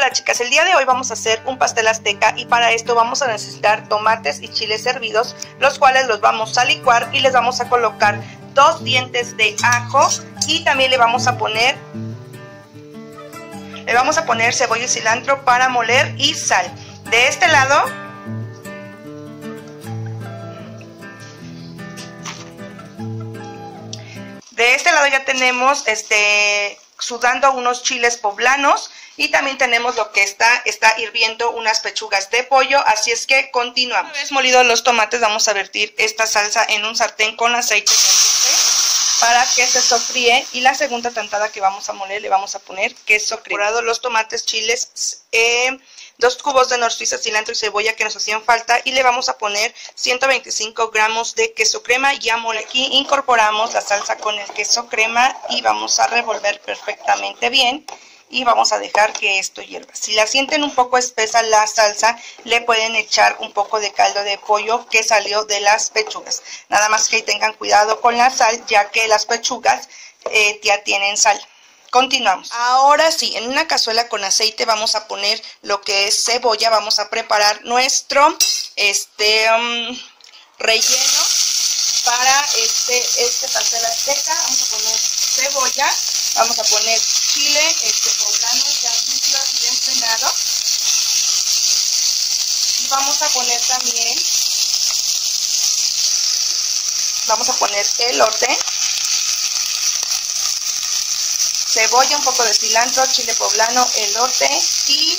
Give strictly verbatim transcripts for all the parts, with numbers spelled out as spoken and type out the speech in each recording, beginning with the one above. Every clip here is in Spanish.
Hola chicas, el día de hoy vamos a hacer un pastel azteca y para esto vamos a necesitar tomates y chiles hervidos, los cuales los vamos a licuar y les vamos a colocar dos dientes de ajo y también le vamos a poner le vamos a poner cebolla y cilantro para moler y sal. De este lado de este lado ya tenemos este sudando unos chiles poblanos y también tenemos lo que está, está hirviendo unas pechugas de pollo, así es que continuamos. Una vez molidos los tomates vamos a vertir esta salsa en un sartén con aceite caliente para que se sofríe y la segunda tantada que vamos a moler le vamos a poner queso crema. Los tomates, chiles, eh, dos cubos de nor suiza, cilantro y cebolla que nos hacían falta y le vamos a poner ciento veinticinco gramos de queso crema ya mole. Aquí incorporamos la salsa con el queso crema y vamos a revolver perfectamente bien y vamos a dejar que esto hierva. Si la sienten un poco espesa la salsa, le pueden echar un poco de caldo de pollo que salió de las pechugas. Nada más que tengan cuidado con la sal, ya que las pechugas eh, ya tienen sal. Continuamos. Ahora sí, en una cazuela con aceite vamos a poner lo que es cebolla. Vamos a preparar nuestro este um, relleno para este, este pastel azteca. Vamos a poner cebolla, vamos a poner chile este poblano ya limpio y despenado. Y vamos a poner también, vamos a poner elote, cebolla, un poco de cilantro, chile poblano, elote y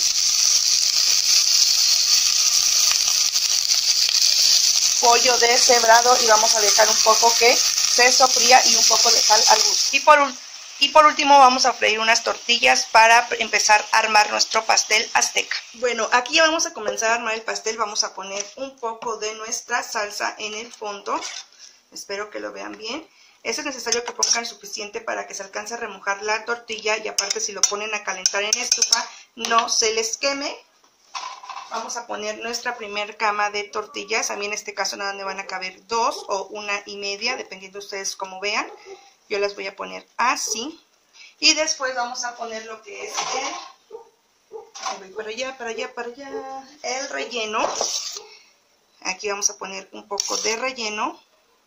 pollo deshebrado y vamos a dejar un poco que se sofría y un poco de sal al gusto. Y por, y por último vamos a freír unas tortillas para empezar a armar nuestro pastel azteca. Bueno, aquí ya vamos a comenzar a armar el pastel. Vamos a poner un poco de nuestra salsa en el fondo. Espero que lo vean bien. Eso es necesario que pongan suficiente para que se alcance a remojar la tortilla y aparte si lo ponen a calentar en estufa no se les queme. Vamos a poner nuestra primer cama de tortillas. A mí en este caso nada me van a caber dos o una y media, dependiendo de ustedes como vean. Yo las voy a poner así. Y después vamos a poner lo que es el, voy para allá, para allá, para allá, el relleno. Aquí vamos a poner un poco de relleno.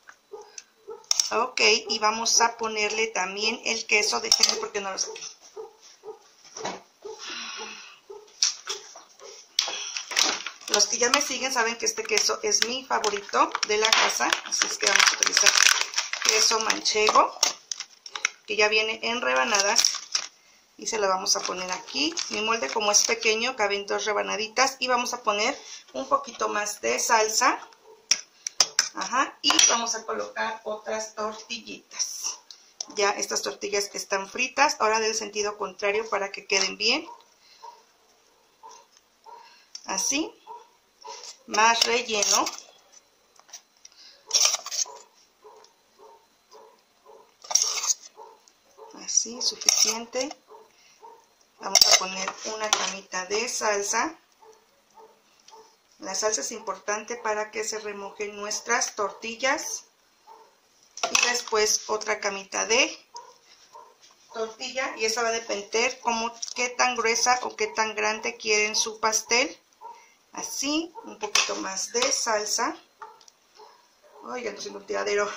Ok, y vamos a ponerle también el queso, déjenme porque no lo saqué. Los que ya me siguen saben que este queso es mi favorito de la casa, así es que vamos a utilizar queso manchego, que ya viene en rebanadas, y se lo vamos a poner aquí. Mi molde como es pequeño, caben dos rebanaditas, y vamos a poner un poquito más de salsa. Ajá, y vamos a colocar otras tortillitas. Ya estas tortillas están fritas, ahora del sentido contrario para que queden bien. Así, más relleno. Así, suficiente. Vamos a poner una camita de salsa. La salsa es importante para que se remojen nuestras tortillas. Y después otra camita de tortilla. Y esa va a depender como qué tan gruesa o qué tan grande quieren su pastel. Así, un poquito más de salsa. Ay, ya no soy un tiradero.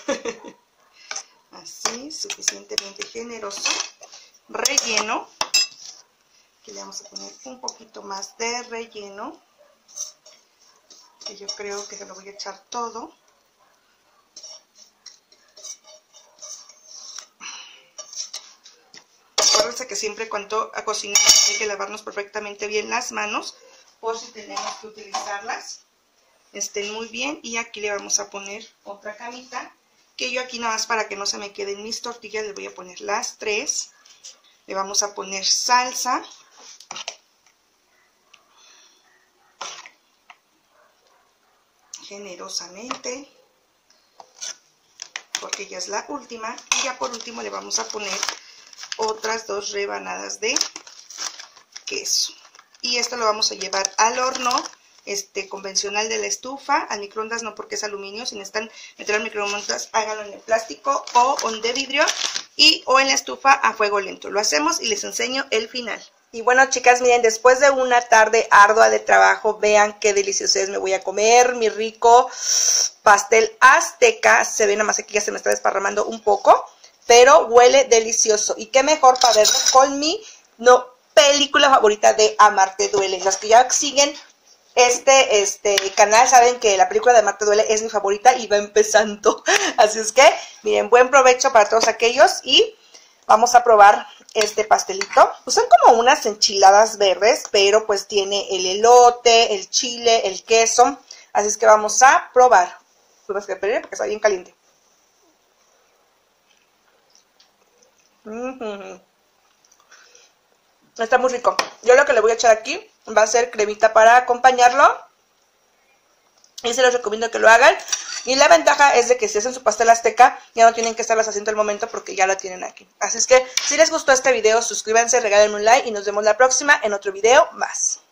Así, suficientemente generoso. Relleno. Aquí le vamos a poner un poquito más de relleno. Que yo creo que se lo voy a echar todo. Acuérdense que siempre cuando a cocinar hay que lavarnos perfectamente bien las manos, por si tenemos que utilizarlas, estén muy bien. Y aquí le vamos a poner otra camita, que yo aquí nada más para que no se me queden mis tortillas, le voy a poner las tres. Le vamos a poner salsa. Generosamente, porque ya es la última. Y ya por último le vamos a poner otras dos rebanadas de queso. Y esto lo vamos a llevar al horno este convencional de la estufa, al microondas no porque es aluminio. Si necesitan meter al microondas, háganlo en el plástico o en de vidrio, y o en la estufa a fuego lento. Lo hacemos y les enseño el final. Y bueno, chicas, miren, después de una tarde ardua de trabajo, vean qué delicioso es. Me voy a comer mi rico pastel azteca. Se ve nada más aquí, ya se me está desparramando un poco, pero huele delicioso. Y qué mejor para verlo con mi no, película favorita de Amarte Duele. Las que ya siguen este, este canal saben que la película de Amarte Duele es mi favorita y va empezando. Así es que, miren, buen provecho para todos aquellos y vamos a probar este pastelito. Pues son como unas enchiladas verdes, pero pues tiene el elote, el chile, el queso. Así es que vamos a probar. Pues que pedir porque está bien caliente. Mm-hmm. Está muy rico. Yo lo que le voy a echar aquí va a ser cremita para acompañarlo. Y se los recomiendo que lo hagan. Y la ventaja es de que si hacen su pastel azteca, ya no tienen que estarlas haciendo al momento porque ya lo tienen aquí. Así es que si les gustó este video, suscríbanse, regálenme un like y nos vemos la próxima en otro video más.